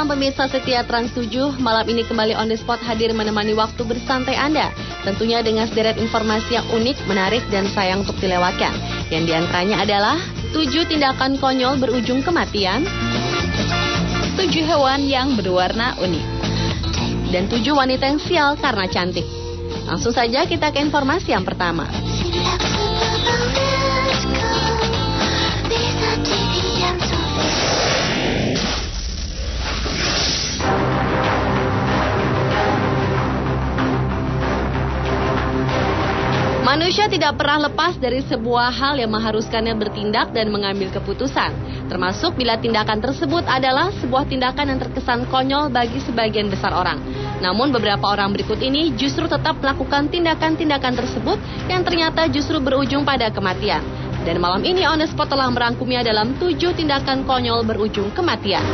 malam pemirsa setia Trans 7. Malam ini kembali On The Spot hadir menemani waktu bersantai Anda. Tentunya dengan sederet informasi yang unik, menarik, dan sayang untuk dilewatkan. Yang diantaranya adalah 7 tindakan konyol berujung kematian, 7 hewan yang berwarna unik, dan 7 wanita yang sial karena cantik. Langsung saja kita ke informasi yang pertama. Manusia tidak pernah lepas dari sebuah hal yang mengharuskannya bertindak dan mengambil keputusan, termasuk bila tindakan tersebut adalah sebuah tindakan yang terkesan konyol bagi sebagian besar orang. Namun beberapa orang berikut ini justru tetap melakukan tindakan-tindakan tersebut yang ternyata justru berujung pada kematian. Dan malam ini On The Spot telah merangkumnya dalam 7 tindakan konyol berujung kematian.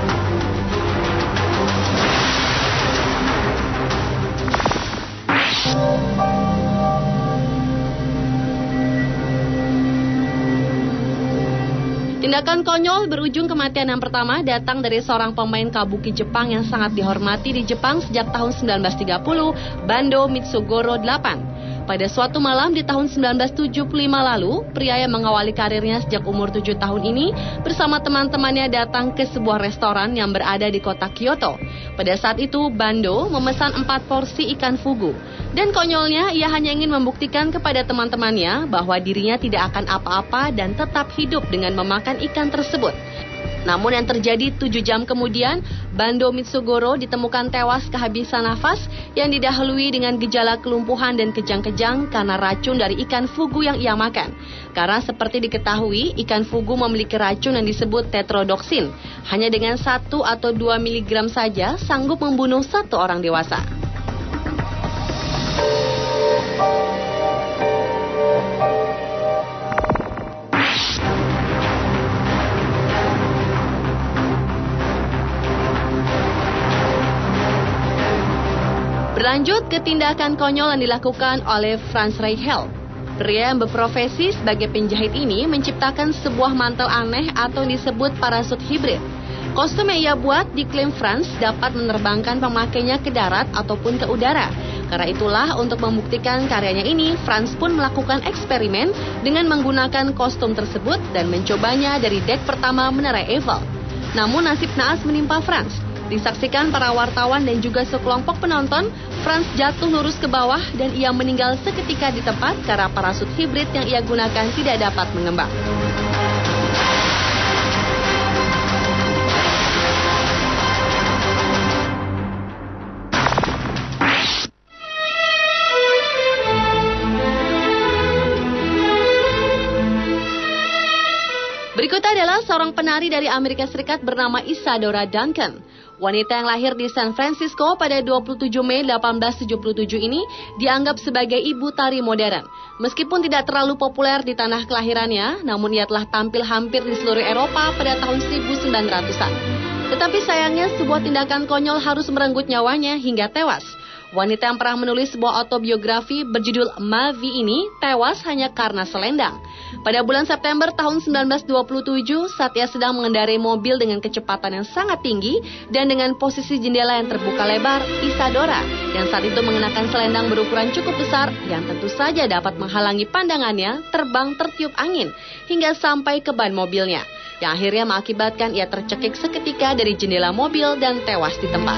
Tindakan konyol berujung kematian yang pertama datang dari seorang pemain kabuki Jepang yang sangat dihormati di Jepang sejak tahun 1930, Bando Mitsugoro 8. Pada suatu malam di tahun 1975 lalu, pria yang mengawali karirnya sejak umur 7 tahun ini bersama teman-temannya datang ke sebuah restoran yang berada di kota Kyoto. Pada saat itu, Bando memesan 4 porsi ikan fugu. Dan konyolnya, ia hanya ingin membuktikan kepada teman-temannya bahwa dirinya tidak akan apa-apa dan tetap hidup dengan memakan ikan tersebut. Namun yang terjadi 7 jam kemudian, Bando Mitsugoro ditemukan tewas kehabisan nafas yang didahului dengan gejala kelumpuhan dan kejang-kejang karena racun dari ikan fugu yang ia makan. Karena seperti diketahui, ikan fugu memiliki racun yang disebut tetrodoksin. Hanya dengan 1 atau 2 mg saja sanggup membunuh 1 orang dewasa. Berlanjut ke tindakan konyol yang dilakukan oleh Franz Reichel. Pria yang berprofesi sebagai penjahit ini menciptakan sebuah mantel aneh atau disebut parasut hibrid. Kostum yang ia buat diklaim Franz dapat menerbangkan pemakainya ke darat ataupun ke udara. Karena itulah untuk membuktikan karyanya ini, Franz pun melakukan eksperimen dengan menggunakan kostum tersebut dan mencobanya dari dek pertama Menara Eiffel. Namun nasib naas menimpa Franz. Disaksikan para wartawan dan juga sekelompok penonton, Franz jatuh lurus ke bawah dan ia meninggal seketika di tempat karena parasut hibrid yang ia gunakan tidak dapat mengembang. Berikut adalah seorang penari dari Amerika Serikat bernama Isadora Duncan. Wanita yang lahir di San Francisco pada 27 Mei 1877 ini dianggap sebagai ibu tari modern. Meskipun tidak terlalu populer di tanah kelahirannya, namun ia telah tampil hampir di seluruh Eropa pada tahun 1900-an. Tetapi sayangnya sebuah tindakan konyol harus merenggut nyawanya hingga tewas. Wanita yang pernah menulis sebuah autobiografi berjudul Mavi ini tewas hanya karena selendang. Pada bulan September tahun 1927, saat ia sedang mengendarai mobil dengan kecepatan yang sangat tinggi dan dengan posisi jendela yang terbuka lebar, Isadora yang saat itu mengenakan selendang berukuran cukup besar yang tentu saja dapat menghalangi pandangannya terbang tertiup angin hingga sampai ke ban mobilnya, yang akhirnya mengakibatkan ia tercekik seketika dari jendela mobil dan tewas di tempat.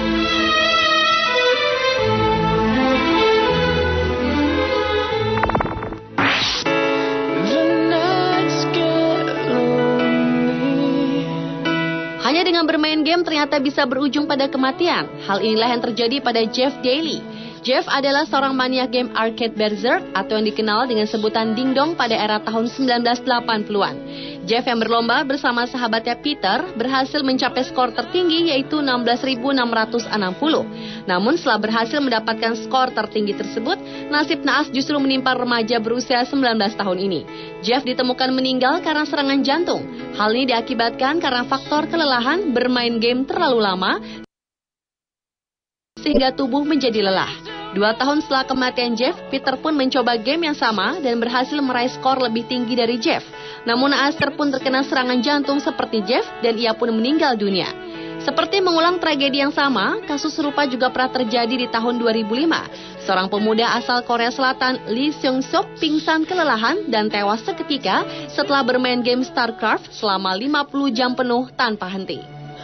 Hanya dengan bermain game ternyata bisa berujung pada kematian. Hal inilah yang terjadi pada Jeff Daly. Jeff adalah seorang maniak game arcade berserk atau yang dikenal dengan sebutan Ding Dong pada era tahun 1980-an. Jeff yang berlomba bersama sahabatnya Peter berhasil mencapai skor tertinggi yaitu 16.660. Namun setelah berhasil mendapatkan skor tertinggi tersebut, nasib naas justru menimpa remaja berusia 19 tahun ini. Jeff ditemukan meninggal karena serangan jantung. Hal ini diakibatkan karena faktor kelelahan bermain game terlalu lama sehingga tubuh menjadi lelah. 2 tahun setelah kematian Jeff, Peter pun mencoba game yang sama dan berhasil meraih skor lebih tinggi dari Jeff. Namun naas pun terkena serangan jantung seperti Jeff dan ia pun meninggal dunia. Seperti mengulang tragedi yang sama, kasus serupa juga pernah terjadi di tahun 2005. Seorang pemuda asal Korea Selatan, Lee Seung-sok, pingsan kelelahan dan tewas seketika setelah bermain game StarCraft selama 50 jam penuh tanpa henti.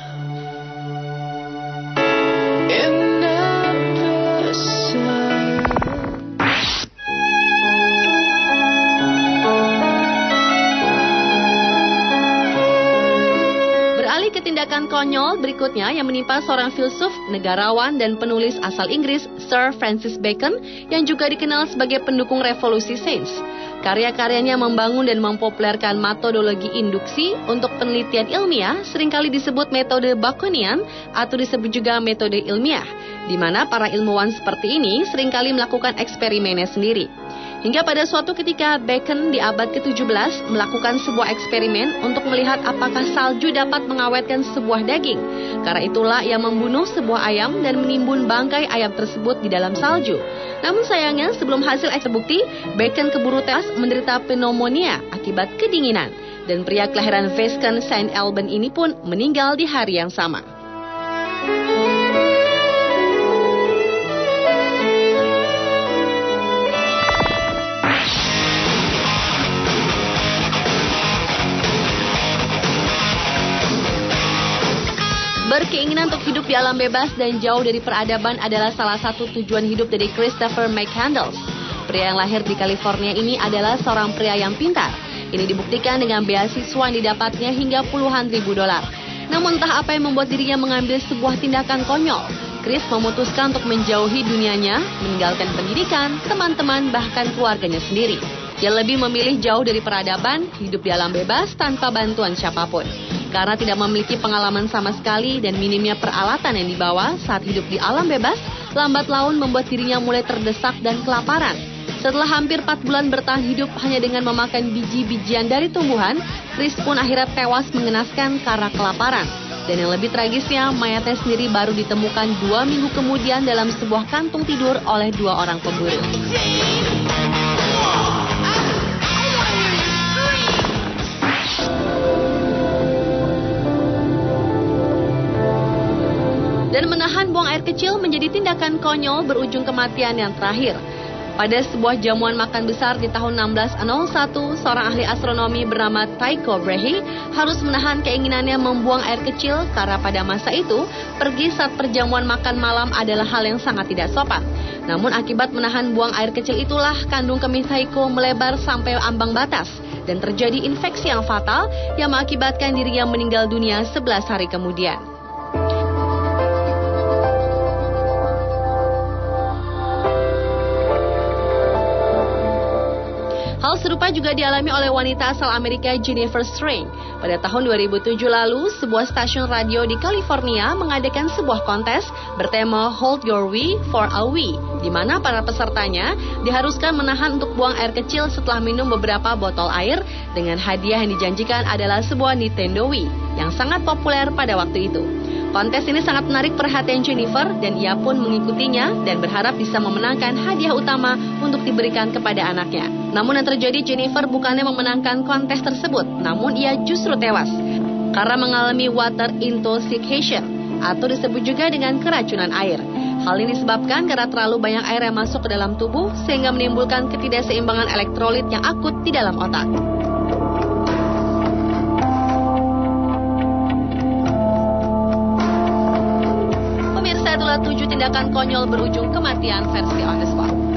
Tindakan konyol berikutnya yang menimpa seorang filsuf, negarawan, dan penulis asal Inggris, Sir Francis Bacon, yang juga dikenal sebagai pendukung revolusi sains. Karya-karyanya membangun dan mempopulerkan metodologi induksi untuk penelitian ilmiah, seringkali disebut metode Baconian atau disebut juga metode ilmiah, di mana para ilmuwan seperti ini seringkali melakukan eksperimennya sendiri. Hingga pada suatu ketika Bacon di abad ke-17 melakukan sebuah eksperimen untuk melihat apakah salju dapat mengawetkan sebuah daging. Karena itulah ia membunuh sebuah ayam dan menimbun bangkai ayam tersebut di dalam salju. Namun sayangnya sebelum hasil terbukti, Bacon keburu tewas menderita pneumonia akibat kedinginan. Dan pria kelahiran Vesken, Saint Alban ini pun meninggal di hari yang sama. Berkeinginan untuk hidup di alam bebas dan jauh dari peradaban adalah salah satu tujuan hidup dari Christopher McCandless. Pria yang lahir di California ini adalah seorang pria yang pintar. Ini dibuktikan dengan beasiswa yang didapatnya hingga puluhan ribu dolar. Namun entah apa yang membuat dirinya mengambil sebuah tindakan konyol. Chris memutuskan untuk menjauhi dunianya, meninggalkan pendidikan, teman-teman, bahkan keluarganya sendiri. Dia lebih memilih jauh dari peradaban, hidup di alam bebas tanpa bantuan siapapun. Karena tidak memiliki pengalaman sama sekali dan minimnya peralatan yang dibawa saat hidup di alam bebas, lambat laun membuat dirinya mulai terdesak dan kelaparan. Setelah hampir 4 bulan bertahan hidup hanya dengan memakan biji-bijian dari tumbuhan, Chris pun akhirnya tewas mengenaskan karena kelaparan. Dan yang lebih tragisnya, mayatnya sendiri baru ditemukan 2 minggu kemudian dalam sebuah kantung tidur oleh 2 orang pemburu. Dan menahan buang air kecil menjadi tindakan konyol berujung kematian yang terakhir. Pada sebuah jamuan makan besar di tahun 1601, seorang ahli astronomi bernama Tycho Brahe harus menahan keinginannya membuang air kecil karena pada masa itu, pergi saat perjamuan makan malam adalah hal yang sangat tidak sopan. Namun akibat menahan buang air kecil itulah kandung kemih Tycho melebar sampai ambang batas dan terjadi infeksi yang fatal yang mengakibatkan dirinya meninggal dunia 11 hari kemudian. Hal serupa juga dialami oleh wanita asal Amerika Jennifer Strange. Pada tahun 2007 lalu, sebuah stasiun radio di California mengadakan sebuah kontes bertema Hold Your Wee for a Wee, di mana para pesertanya diharuskan menahan untuk buang air kecil setelah minum beberapa botol air dengan hadiah yang dijanjikan adalah sebuah Nintendo Wii yang sangat populer pada waktu itu. Kontes ini sangat menarik perhatian Jennifer dan ia pun mengikutinya dan berharap bisa memenangkan hadiah utama untuk diberikan kepada anaknya. Namun yang terjadi, Jennifer bukannya memenangkan kontes tersebut, namun ia justru tewas karena mengalami water intoxication atau disebut juga dengan keracunan air. Hal ini disebabkan karena terlalu banyak air yang masuk ke dalam tubuh sehingga menimbulkan ketidakseimbangan elektrolit yang akut di dalam otak. Itulah 7 tindakan konyol berujung kematian versi on the spot.